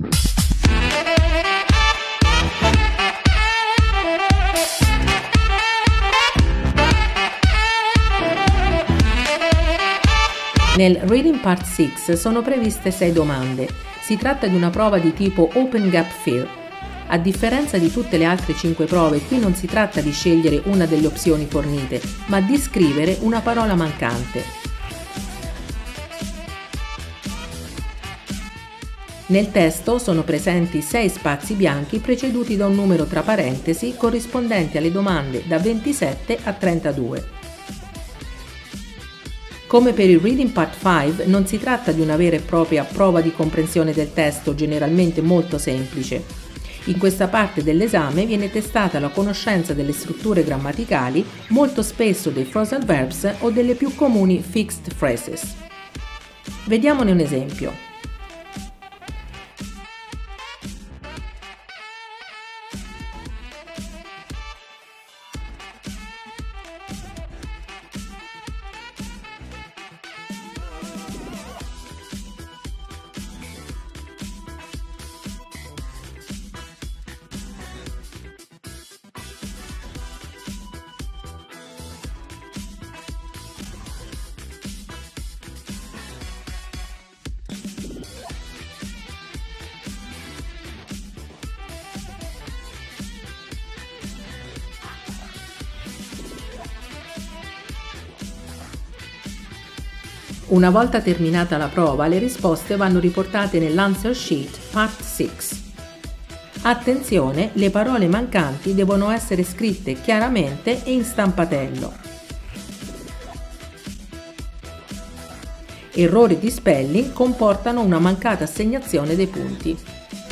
Nel Reading Part 6 sono previste 6 domande. Si tratta di una prova di tipo Open Gap Fill. A differenza di tutte le altre 5 prove, qui non si tratta di scegliere una delle opzioni fornite, ma di scrivere una parola mancante. Nel testo sono presenti 6 spazi bianchi preceduti da un numero tra parentesi corrispondenti alle domande da 27 a 32. Come per il Reading Part 5 non si tratta di una vera e propria prova di comprensione del testo, generalmente molto semplice. In questa parte dell'esame viene testata la conoscenza delle strutture grammaticali, molto spesso dei phrasal verbs o delle più comuni fixed phrases. Vediamone un esempio. Una volta terminata la prova, le risposte vanno riportate nell'Answer Sheet Part 6. Attenzione, le parole mancanti devono essere scritte chiaramente e in stampatello. Errori di spelling comportano una mancata assegnazione dei punti.